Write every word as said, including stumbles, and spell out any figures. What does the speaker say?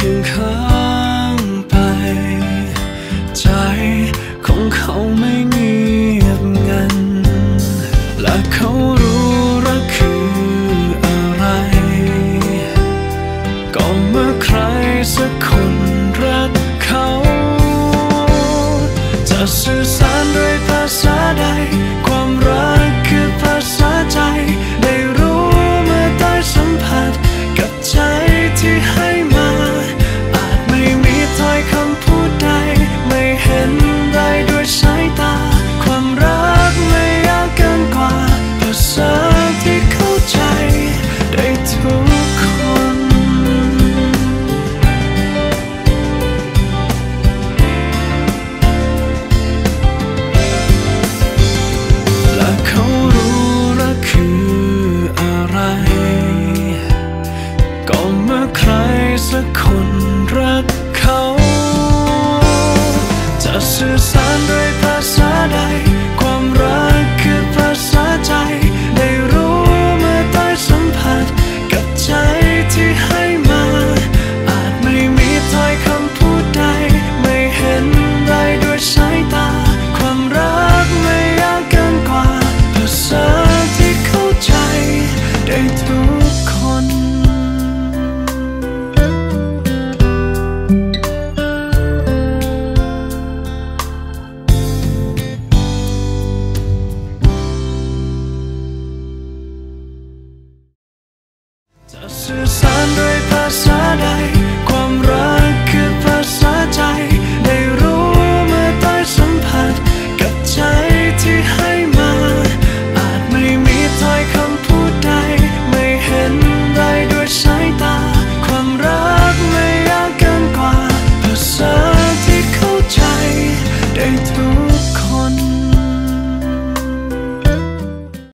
คียงข้างไปใจของเขาไม่เงียบงันและเขารู้รักคืออะไรก็เมื่อใครสักคนรักเขาจะสื่อสารด้วยภาษาใดความรักคือภาษาใจได้รู้เมื่อได้สัมผัสกับใจที่ให้มาอาจไม่มีถ้อยคำพูดใดไม่เห็นได้ด้วยสายตาความรักไม่ยากเกินกว่าภาษาที่เข้าใจได้ทุกคนและเขารู้รักคืออะไรก็เมื่อใครสักคนรักเขาจะสื่อสาร